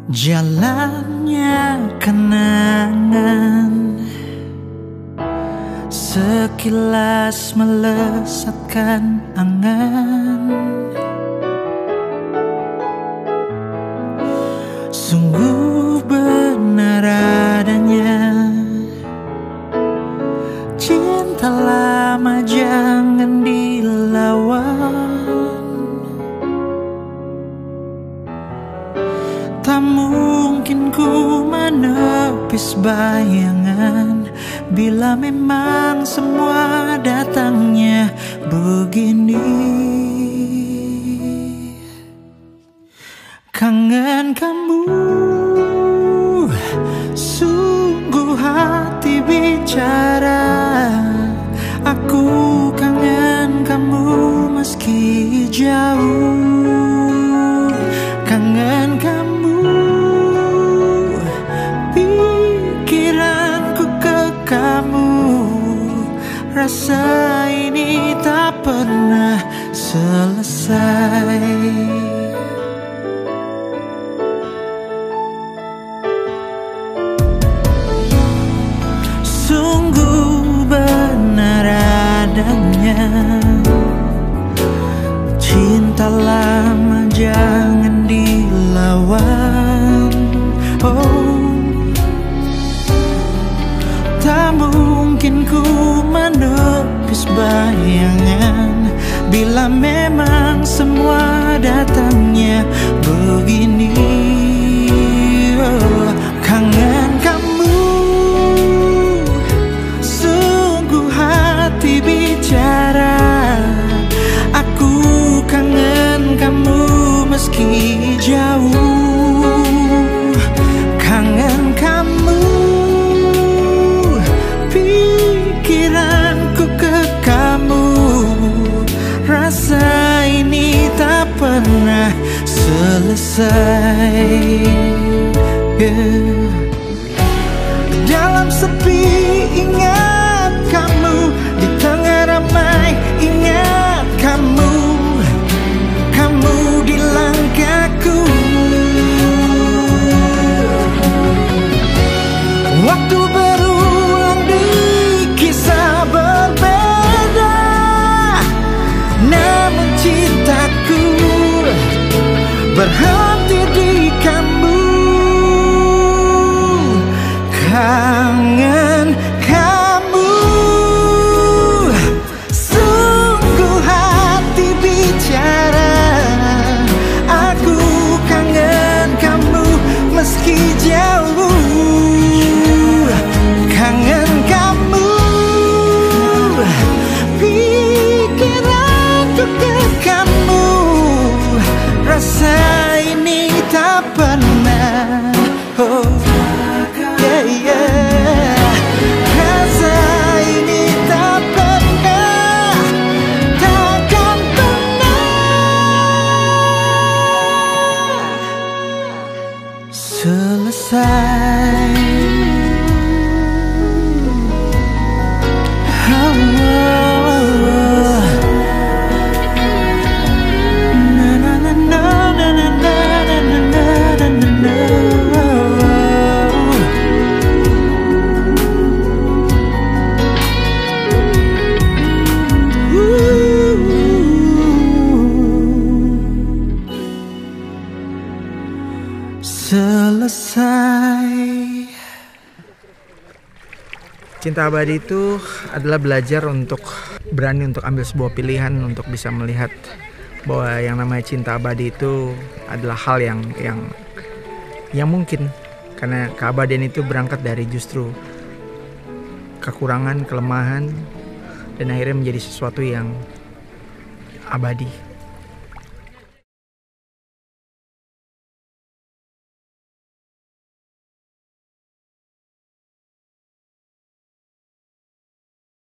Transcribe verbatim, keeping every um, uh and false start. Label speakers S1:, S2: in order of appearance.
S1: Jalannya kenangan sekilas melesatkan angan. Sungguh benar adanya cinta lama jangan dilawan. Tak mungkin ku menepis bayangan bila memang semua datangnya begini. Kangen kamu, sungguh hati bicara. Aku kangen kamu meski jauh. Kangen kamu, pikiranku ke kamu. Rasa ini tak pernah selesai. Sungguh benar adanya cinta lama jangan dilawan. Oh, tak mungkin ku menepis bayangan bila memang semua datangnya begini. Oh, kangen kamu, sungguh hati bicara. Aku kangen kamu meski jauh. Kangen kamu, pikiranku ke kamu. Rasa ini tak pernah selesai. Yeah. Dalam sepi ingat kamu, di tengah ramai ingat kamu. Kamu di langkahku. Waktu berulang di kisah berbeda, namun cintaku berhenti di kamu. Kangen kamu, sungguh hati bicara. Aku kangen kamu meski jauh. Kangen kamu, pikiranku ke kamu. Rasa ini tak pernah. Oh, yeah, yeah. Rasa ini tak pernah, takkan pernah selesai. Oh, oh, oh. Na, na, na, na, na, na, na, na, na, na, na. Selesai.
S2: Cinta abadi itu adalah belajar untuk berani untuk ambil sebuah pilihan, untuk bisa melihat bahwa yang namanya cinta abadi itu adalah hal yang yang yang mungkin, karena keabadian itu berangkat dari justru kekurangan, kelemahan, dan akhirnya menjadi sesuatu yang abadi.